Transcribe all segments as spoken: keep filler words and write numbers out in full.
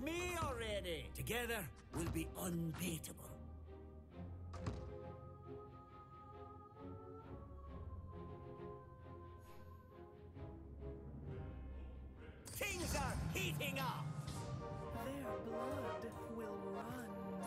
me already. Together, we'll be unbeatable. Things are heating up. Their blood will run.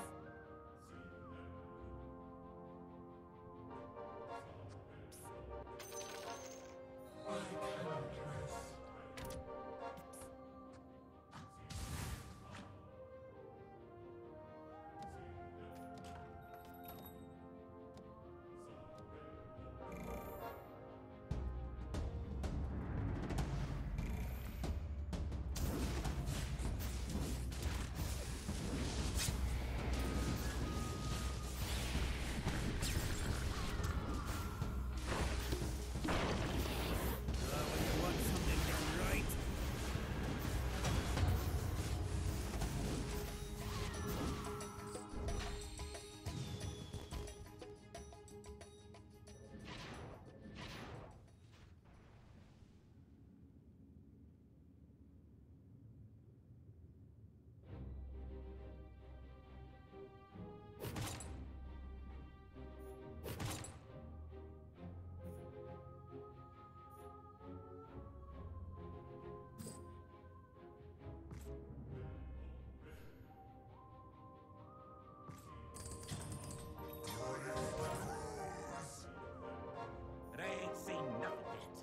But I ain't seen nothing yet.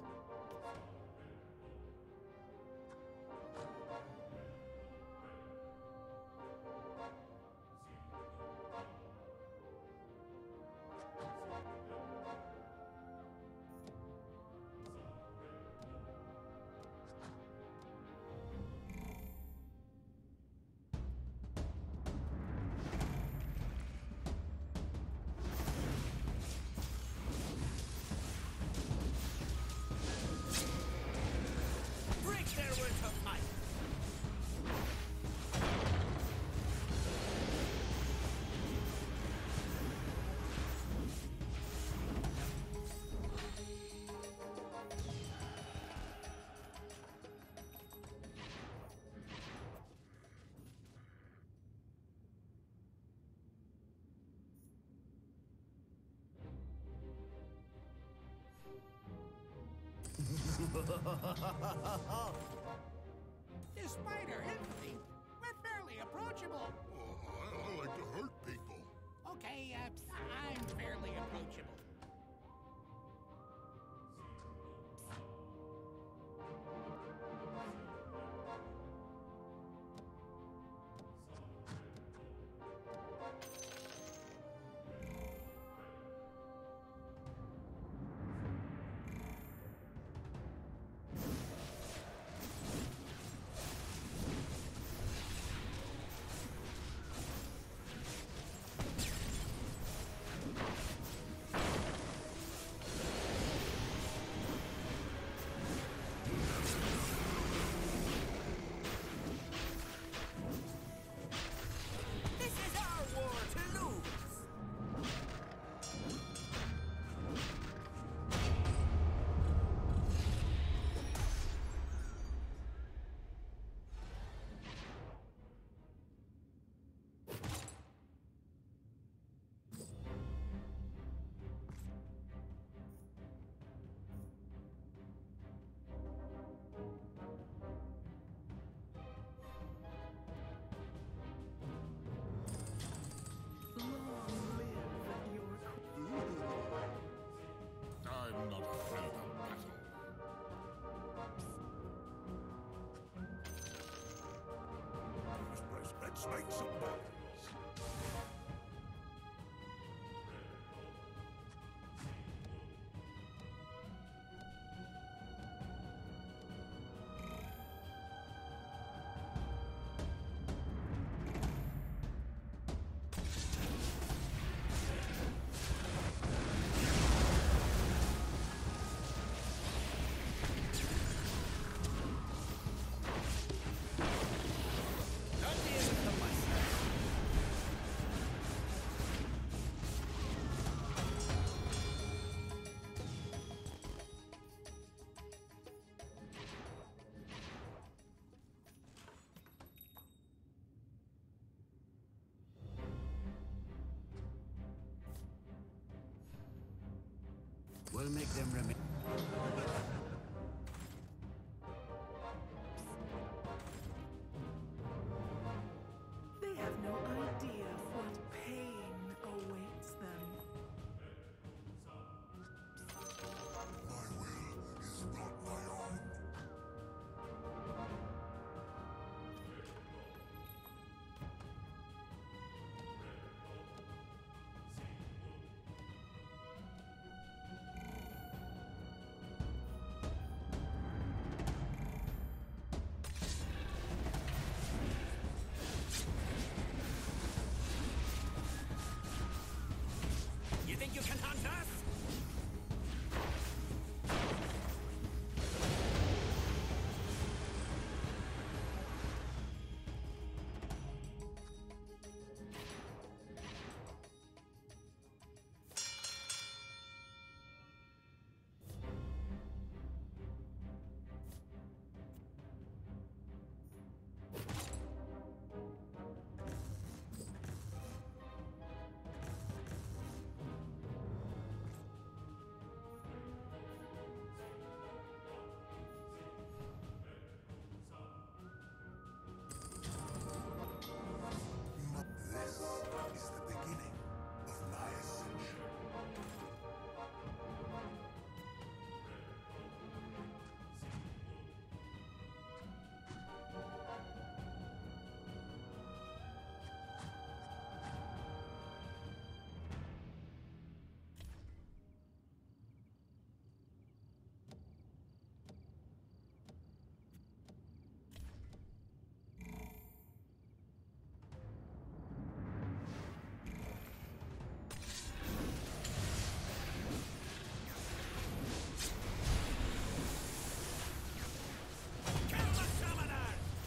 Despite our empathy, we're fairly approachable. Oh, I, I like to hurt people. Okay, uh, I'm fairly approachable. I'm not afraid of battle. Let's make some noise. Not the end of myself. them remain. They have no idea what pain awaits them. My will is not my own. You think you can hunt us? This is the beginning of my ascension. Kill the summoner!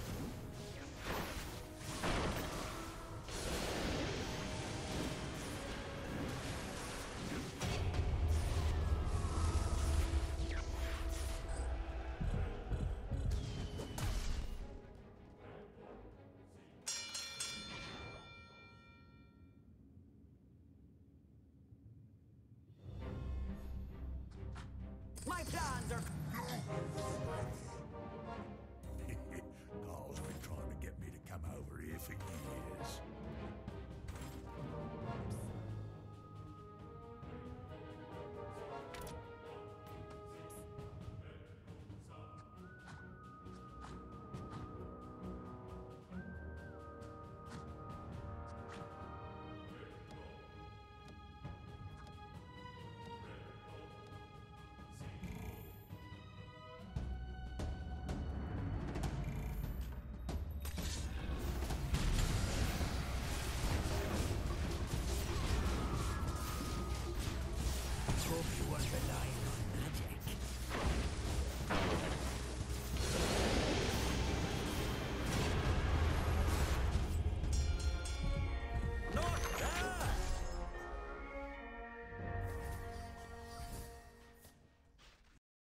My plans are... Carl's been trying to get me to come over here for years. Hope you weren't relying on magic.